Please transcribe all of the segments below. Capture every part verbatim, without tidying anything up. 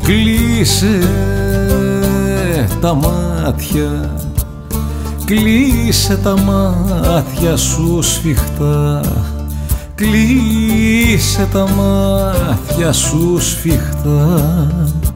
Κλείσε τα μάτια, κλείσε τα μάτια σου σφιχτά, κλείσε τα μάτια σου σφιχτά.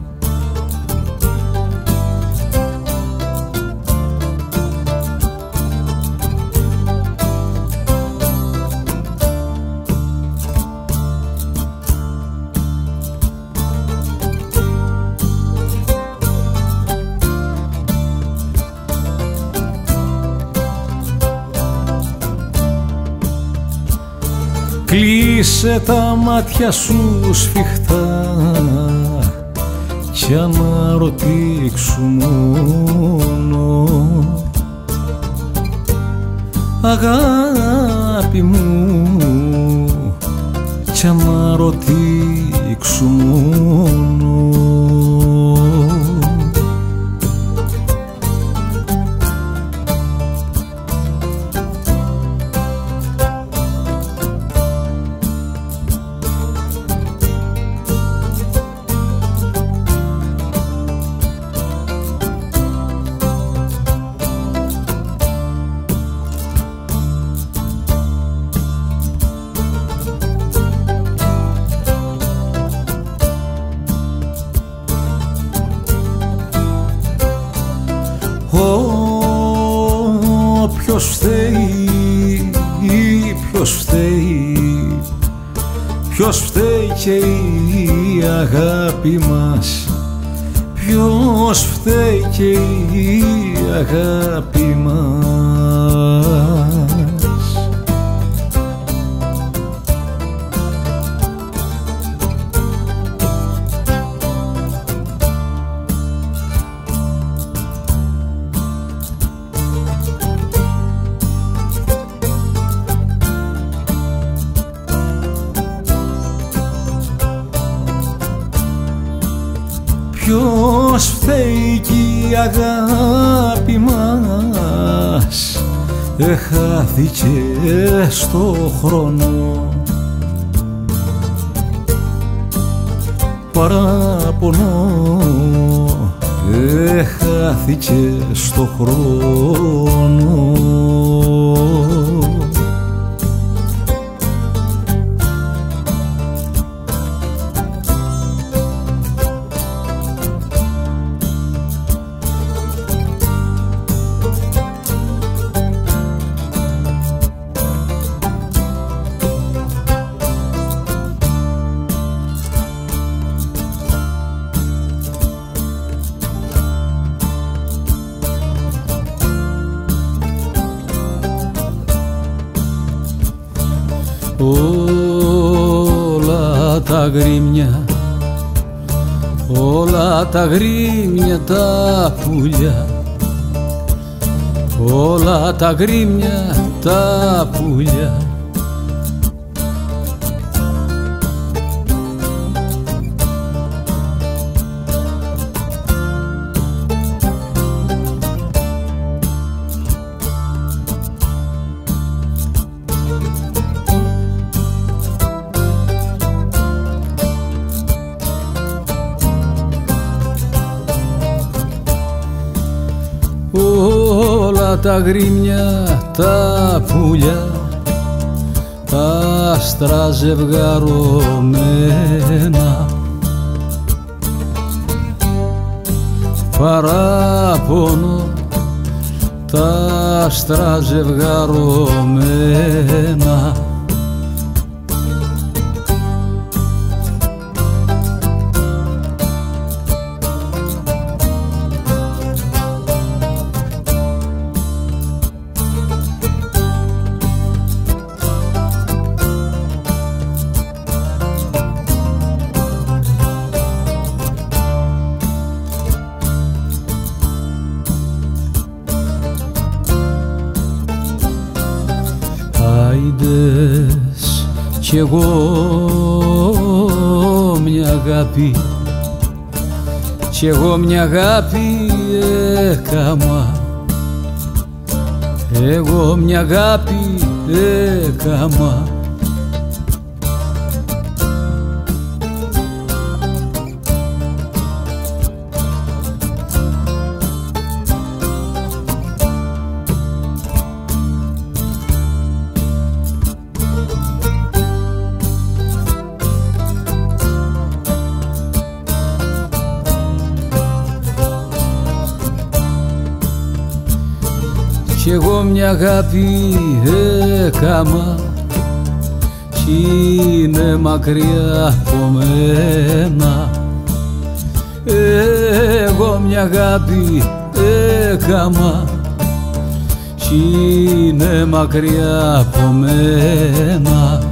Κλείσε τα μάτια σου σφιχτά κι αναρωτήξου μόνο, αγάπη μου, κι αναρωτήξου μόνο. Ποιος φταίει, ποιος φταίει, ποιος φταίει και η αγάπη μας, ποιος φταίει και η αγάπη μας. Ποιος φταίει κι η αγάπη μας εχάθηκε στο χρόνο, παράπονο εχάθηκε στο χρόνο. Όλα τα γρήμια, όλα τα γρήμια τα πουλιά, όλα τα γρήμια τα πουλιά. Όλα τα γρήμια τα πουλιά, άστρα ζευγαρωμένα, παράπονο τα άστρα ζευγαρωμένα. Άιντες κι εγώ μια αγάπη, κι εγώ μια αγάπη έκαμα, εγώ μια αγάπη έκαμα. κι εγώ μια αγάπη έκαμα κι είναι μακριά από μένα. Εγώ μια αγάπη έκαμα κι είναι μακριά από μένα.